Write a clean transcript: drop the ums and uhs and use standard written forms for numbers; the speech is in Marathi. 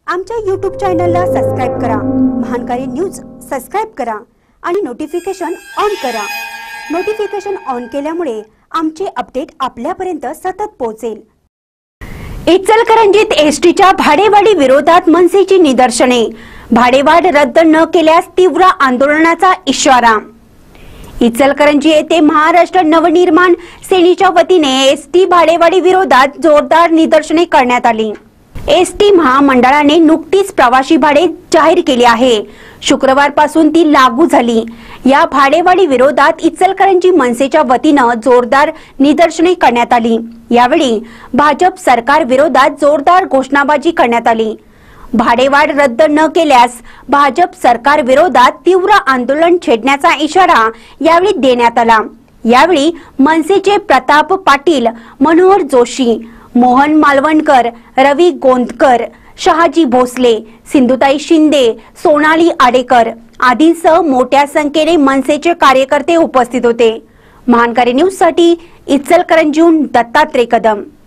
आमच्या YouTube चॅनलला सबस्क्राइब करा, महानकारी न्यूज सबस्क्राइब करा आणि नोटिफिकेशन ऑन करा। नोटिफिकेशन ऑन केल्यामुळे आमचे अपडेट आपल्यापर्यंत सतत पोहोचेल। इचलकरंजीत एसटीच्या भाडेवाढी विरोधात मनसेची निदर्शने, भाडेवाढ रद्द न केल्यास तीव्र आंदोलनाचा इशारा। इचलकरंजी येथे महाराष्ट्र नवनिर्माण सेनेच्या वतीने एसटी भाडेवाढी विरोधात जोरदार निदर्शने करण्यात आली। एसटी महामंडळाने नुकतीच प्रवासी भाडे जाहीर केले आहे। शुक्रवारपासून ती लागू झाली। या भाडेवाढी विरोधात इचलकरंजी मनसेच्या वतीने जोरदार निदर्शने करण्यात आली। यावेळी भाजप सरकार विरोधात जोरदार घोषणाबाजी करण्यात आली। भाडेवाढ रद्द न केल्यास भाजप सरकार विरोधात तीव्र आंदोलन छेडण्याचा इशारा यावेळी देण्यात आला। यावेळी मनसेचे प्रताप पाटील, मनोहर जोशी, मोहन मालवणकर, रवी गोंदकर, शहाजी भोसले, सिंधुताई शिंदे, सोनाली आडेकर आदींसह मोठ्या संख्येने मनसेचे कार्यकर्ते उपस्थित होते। महानकारी न्यूज साठी इचलकरंजीहून दत्तात्रय कदम।